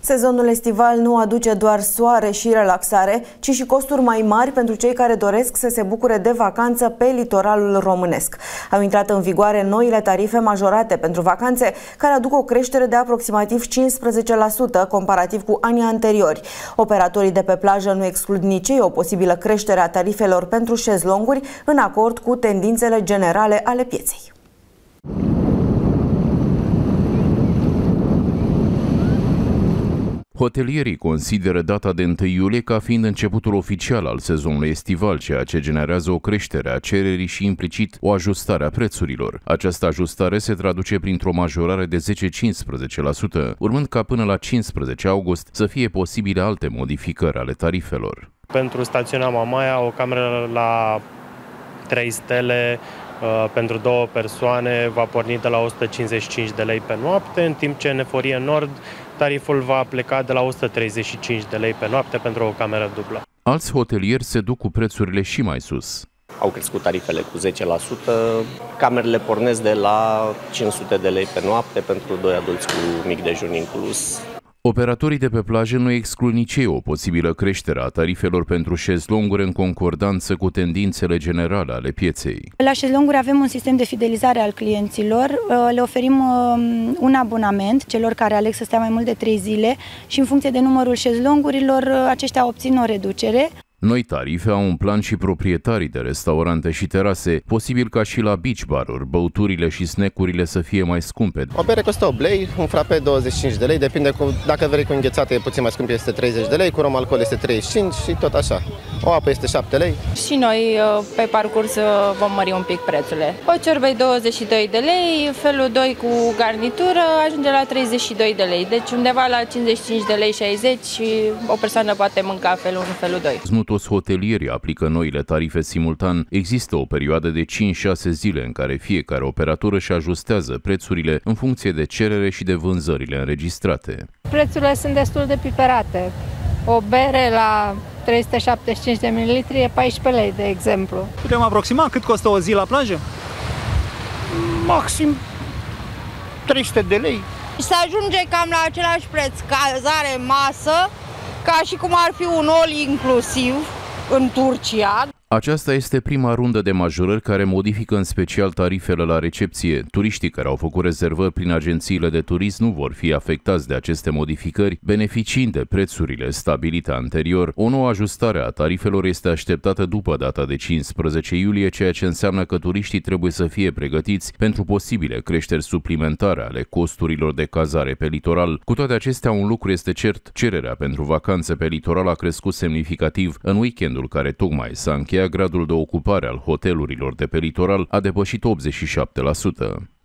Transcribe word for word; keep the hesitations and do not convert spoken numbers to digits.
Sezonul estival nu aduce doar soare și relaxare, ci și costuri mai mari pentru cei care doresc să se bucure de vacanță pe litoralul românesc. Au intrat în vigoare noile tarife majorate pentru vacanțe, care aduc o creștere de aproximativ cincisprezece la sută comparativ cu anii anteriori. Operatorii de pe plajă nu exclud nici ei o posibilă creștere a tarifelor pentru șezlonguri, în acord cu tendințele generale ale pieței. Hotelierii consideră data de întâi iulie ca fiind începutul oficial al sezonului estival, ceea ce generează o creștere a cererii și implicit o ajustare a prețurilor. Această ajustare se traduce printr-o majorare de zece-cincisprezece la sută, urmând ca până la cincisprezece august să fie posibile alte modificări ale tarifelor. Pentru stațiunea Mamaia, o cameră la trei stele pentru două persoane va porni de la o sută cincizeci și cinci de lei pe noapte, în timp ce în Eforie Nord tariful va pleca de la o sută treizeci și cinci de lei pe noapte pentru o cameră dublă. Alți hotelieri se duc cu prețurile și mai sus. Au crescut tarifele cu zece la sută, camerele pornesc de la cinci sute de lei pe noapte pentru doi adulți cu mic dejun inclus. Operatorii de pe plajă nu exclud nici ei o posibilă creștere a tarifelor pentru șezlonguri în concordanță cu tendințele generale ale pieței. La șezlonguri avem un sistem de fidelizare al clienților, le oferim un abonament celor care aleg să stea mai mult de trei zile și în funcție de numărul șezlongurilor aceștia obțin o reducere. Noi tarife au un plan și proprietarii de restaurante și terase, posibil ca și la beach bar-uri, băuturile și snackurile să fie mai scumpe. O bere costă opt lei, un frape douăzeci și cinci de lei, depinde cu, dacă vrei cu înghețată e puțin mai scump, este treizeci de lei, cu rom alcool este treizeci și cinci și tot așa. O apă este șapte lei. Și noi pe parcurs vom mări un pic prețurile. O ciorbă e douăzeci și doi de lei, felul doi cu garnitură ajunge la treizeci și doi de lei, deci undeva la cincizeci și cinci de lei șaizeci și o persoană poate mânca felul unu, felul doi. Nu toți hotelierii aplică noile tarife simultan. Există o perioadă de cinci șase zile în care fiecare operator își ajustează prețurile în funcție de cerere și de vânzările înregistrate. Prețurile sunt destul de piperate. O bere la trei sute șaptezeci și cinci de mililitri e paisprezece lei, de exemplu. Putem aproxima cât costă o zi la plajă? Maxim trei sute de lei. Se ajunge cam la același preț, cazare, masă, ca și cum ar fi un all inclusiv în Turcia. Aceasta este prima rundă de majorări care modifică în special tarifele la recepție. Turiștii care au făcut rezervări prin agențiile de turism nu vor fi afectați de aceste modificări, beneficiind de prețurile stabilite anterior. O nouă ajustare a tarifelor este așteptată după data de cincisprezece iulie, ceea ce înseamnă că turiștii trebuie să fie pregătiți pentru posibile creșteri suplimentare ale costurilor de cazare pe litoral. Cu toate acestea, un lucru este cert, cererea pentru vacanțe pe litoral a crescut semnificativ. În weekendul care tocmai s-a încheiat, gradul de ocupare al hotelurilor de pe litoral a depășit optzeci și șapte la sută.